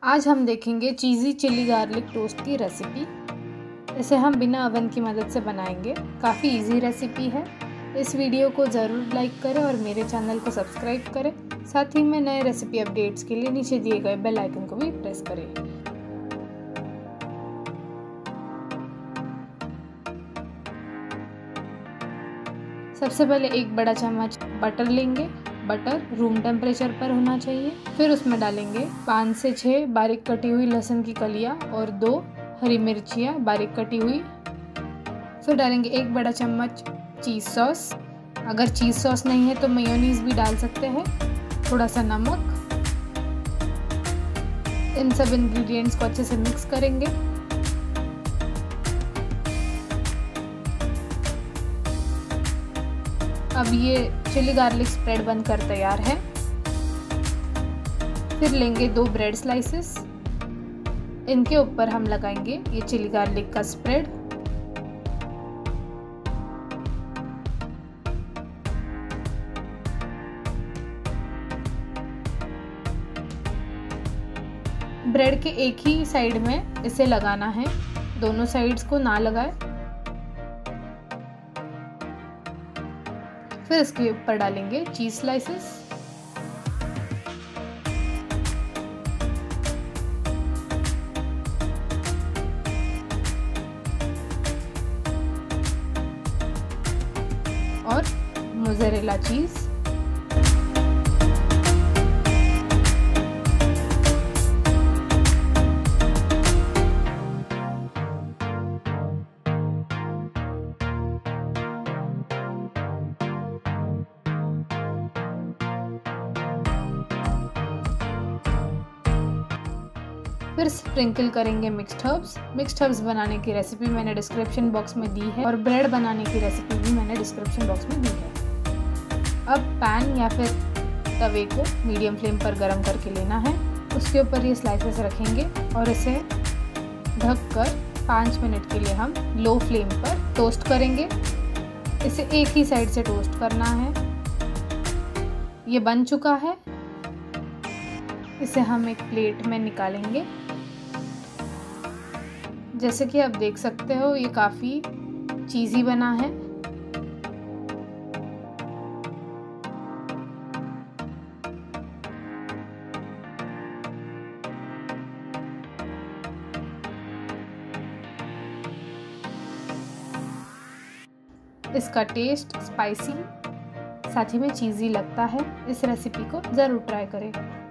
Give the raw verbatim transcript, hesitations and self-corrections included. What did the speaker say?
आज हम देखेंगे चीज़ी चिली गार्लिक टोस्ट की रेसिपी। इसे हम बिना ओवन की मदद से बनाएंगे। काफ़ी इजी रेसिपी है। इस वीडियो को ज़रूर लाइक करें और मेरे चैनल को सब्सक्राइब करें। साथ ही में नए रेसिपी अपडेट्स के लिए नीचे दिए गए बेल आइकन को भी प्रेस करें। सबसे पहले एक बड़ा चम्मच बटर लेंगे। बटर रूम टेम्परेचर पर होना चाहिए। फिर उसमें डालेंगे पाँच से छः बारीक कटी हुई लहसुन की कलियां और दो हरी मिर्चियाँ बारीक कटी हुई। फिर डालेंगे एक बड़ा चम्मच चीज़ सॉस। अगर चीज़ सॉस नहीं है तो मेयोनीज भी डाल सकते हैं। थोड़ा सा नमक। इन सब इंग्रेडिएंट्स को अच्छे से मिक्स करेंगे। अब ये चिली गार्लिक स्प्रेड बनकर तैयार है। फिर लेंगे दो ब्रेड स्लाइसेस। इनके ऊपर हम लगाएंगे ये चिली गार्लिक का स्प्रेड। ब्रेड के एक ही साइड में इसे लगाना है, दोनों साइड्स को ना लगाएं। फिर इसके ऊपर डालेंगे चीज स्लाइसेस। और मोज़रेला चीज। फिर स्प्रिंकल करेंगे मिक्स्ड हर्ब्स। मिक्स्ड हर्ब्स बनाने की रेसिपी मैंने डिस्क्रिप्शन बॉक्स में दी है और ब्रेड बनाने की रेसिपी भी मैंने डिस्क्रिप्शन बॉक्स में दी है। अब पैन या फिर तवे को मीडियम फ्लेम पर गरम करके लेना है। उसके ऊपर ये स्लाइसेस रखेंगे और इसे ढककर पाँच मिनट के लिए हम लो फ्लेम पर टोस्ट करेंगे। इसे एक ही साइड से टोस्ट करना है। ये बन चुका है। इसे हम एक प्लेट में निकालेंगे। जैसे कि आप देख सकते हो ये काफ़ी चीज़ी बना है। इसका टेस्ट स्पाइसी साथ ही में चीज़ी लगता है। इस रेसिपी को ज़रूर ट्राई करें।